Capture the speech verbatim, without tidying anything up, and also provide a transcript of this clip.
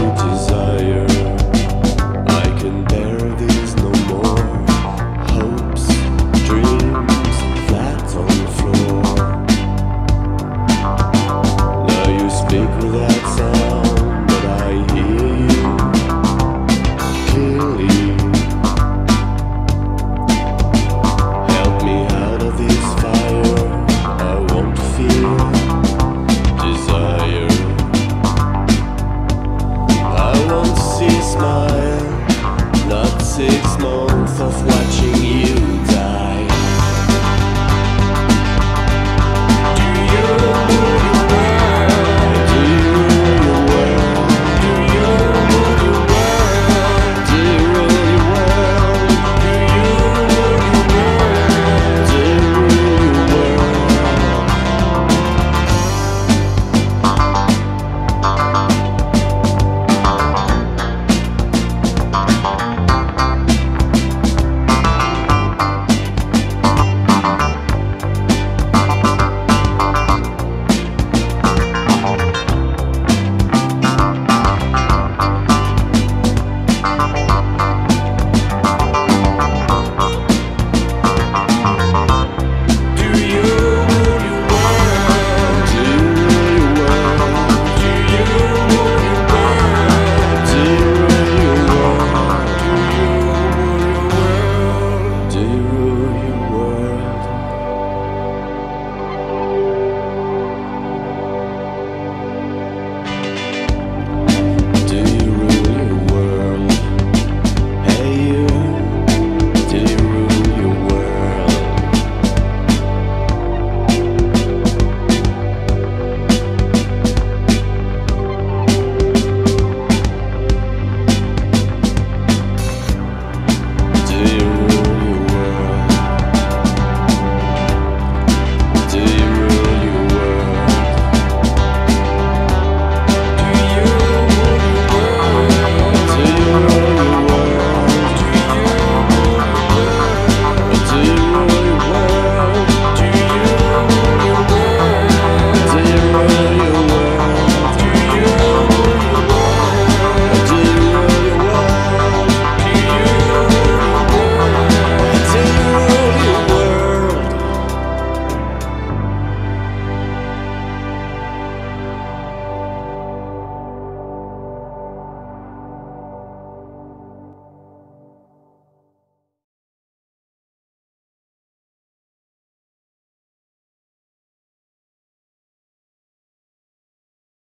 desire. I can bear this no more. Hopes, dreams, flat on the floor. Now you speak without sound, but I hear you clearly. Help me out of this fire. I won't feel desire. I won't see a smile.